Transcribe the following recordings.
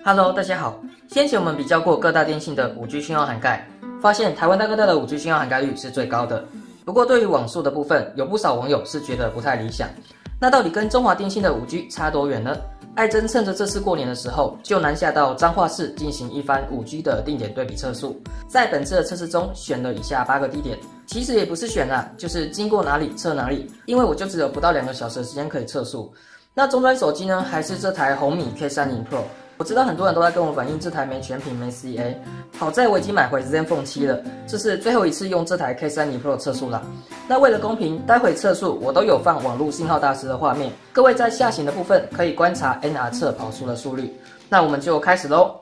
Hello， 大家好。先前我们比较过各大电信的 5G 讯号涵盖，发现台湾大哥大的 5G 讯号涵盖率是最高的。不过对于网速的部分，有不少网友是觉得不太理想。那到底跟中华电信的 5G 差多远呢？爱珍趁着这次过年的时候，就南下到彰化市进行一番 5G 的定点对比测速。在本次的测试中，选了以下8个地点。其实也不是选啦，就是经过哪里测哪里，因为我就只有不到2个小时的时间可以测速。那终端手机呢，还是这台红米 K30 Pro。我知道很多人都在跟我反映这台没全屏没 CA， 好在我已经买回 ZenFone 7了，这是最后一次用这台 K30 Pro 测速啦。那为了公平，待会测速我都有放网络信号大师的画面，各位在下行的部分可以观察 NR 测跑出的速率。那我们就开始咯。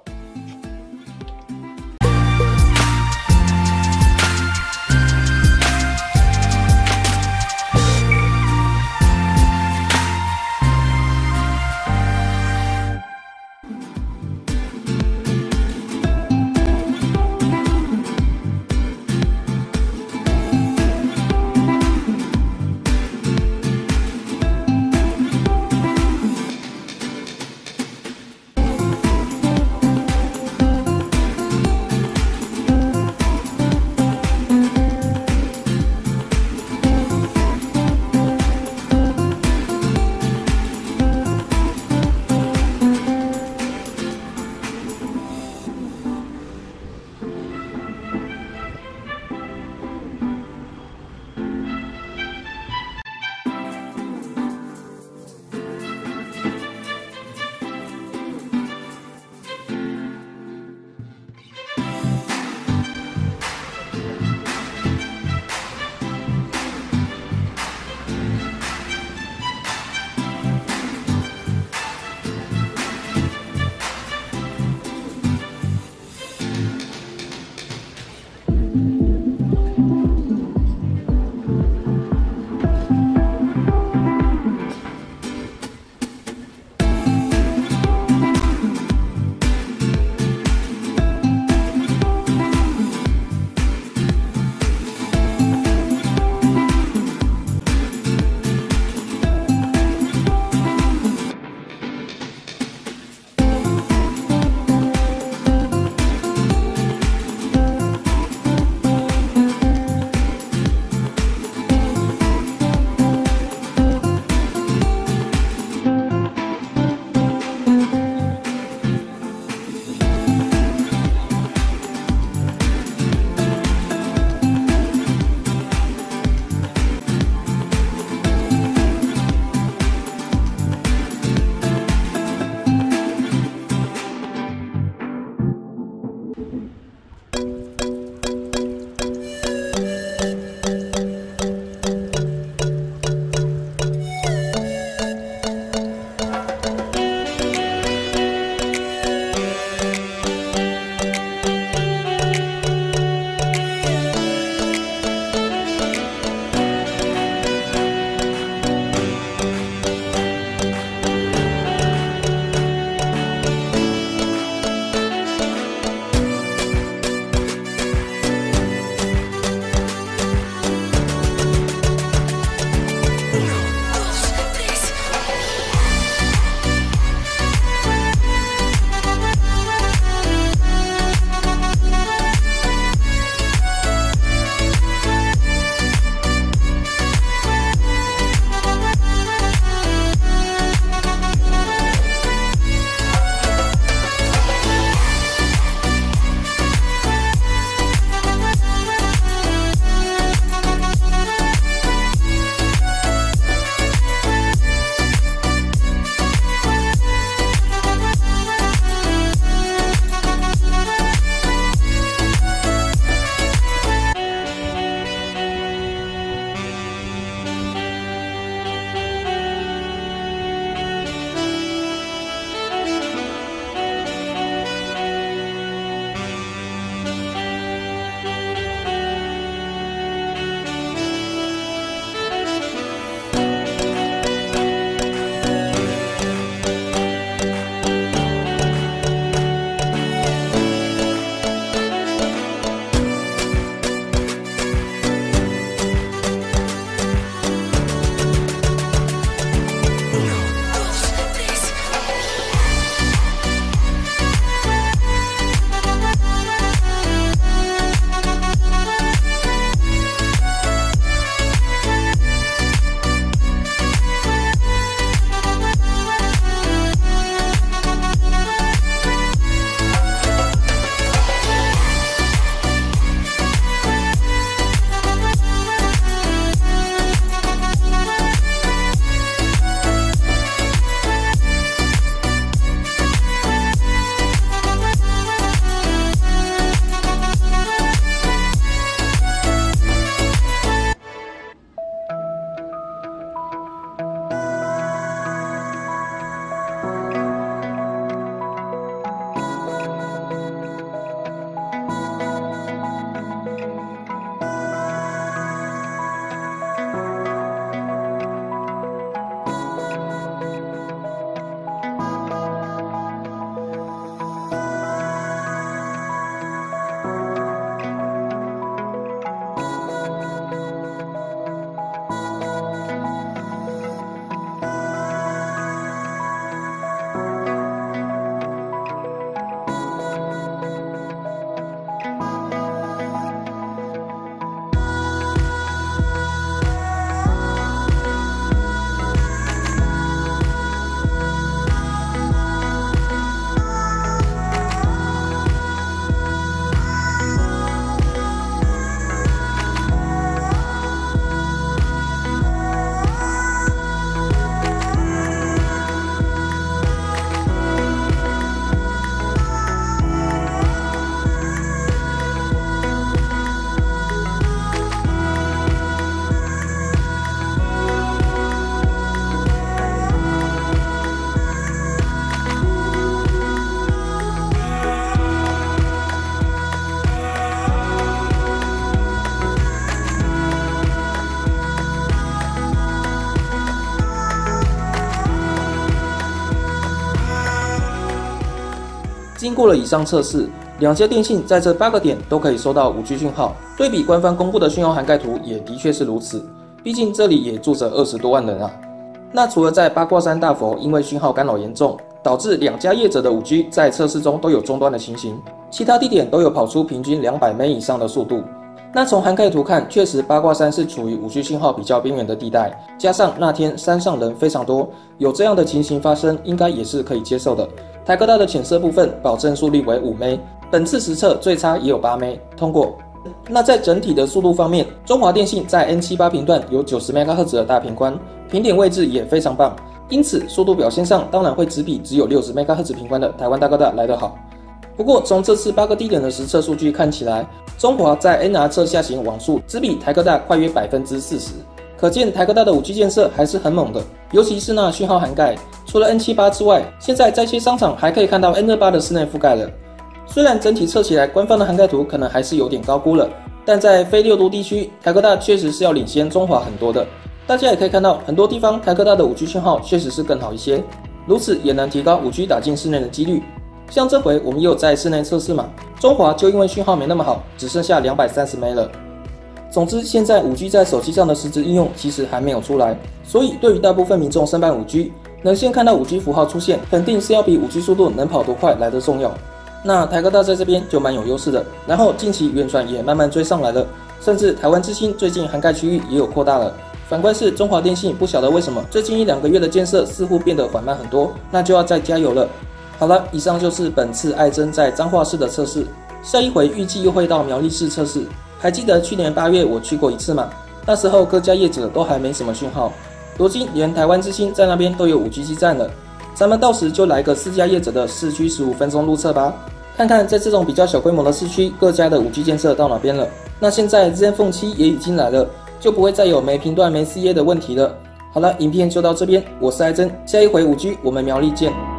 经过了以上测试，两家电信在这8个点都可以收到 5G 讯号。对比官方公布的讯号涵盖图，也的确是如此。毕竟这里也住着20多万人啊。那除了在八卦山大佛因为讯号干扰严重，导致两家业者的 5G 在测试中都有中断的情形，其他地点都有跑出平均200 Mbps 以上的速度。那从涵盖图看，确实八卦山是处于 5G 信号比较边缘的地带，加上那天山上人非常多，有这样的情形发生，应该也是可以接受的。台科大的浅色部分保证速率为5 Mbps， 本次实测最差也有8 Mbps， 通过。那在整体的速度方面，中华电信在 N78 频段有90 MHz 的大频宽，频点位置也非常棒，因此速度表现上当然会只比只有60 MHz 频宽的台湾大哥大来得好。不过从这次8个地点的实测数据看起来，中华在 NR 侧下行网速只比台科大快约 40%， 可见台科大的 5G 建设还是很猛的，尤其是那讯号涵盖，除了 N78 之外，现在在一些商场还可以看到 N28 的室内覆盖了。虽然整体测起来官方的涵盖图可能还是有点高估了，但在非6都地区，台科大确实是要领先中华很多的。大家也可以看到，很多地方台科大的 5G 讯号确实是更好一些，如此也能提高 5G 打进室内的几率。像这回我们也有在室内测试嘛，中华就因为讯号没那么好，只剩下230 Mbps 了。总之，现在 5G 在手机上的实质应用其实还没有出来，所以对于大部分民众申办 5G， 能先看到 5G 符号出现，肯定是要比 5G 速度能跑多快来得重要。那台科大在这边就蛮有优势的，然后近期远传也慢慢追上来了，甚至台湾之星最近涵盖区域也有扩大了。反观是中华电信，不晓得为什么最近1-2个月的建设似乎变得缓慢很多，那就要再加油了。好了，以上就是本次爱珍在彰化市的测试，下一回预计又会到苗栗市测试。还记得去年8月我去过一次吗？那时候各家业者都还没什么讯号，如今连台湾之星在那边都有 5G 基站了，咱们到时就来个4家业者的市区15分钟路测吧，看看在这种比较小规模的市区，各家的 5G 建设到哪边了。那现在 ZenFone 7也已经来了，就不会再有没频段没 CA 的问题了。好了，影片就到这边，我是爱珍，下一回5G我们苗栗见。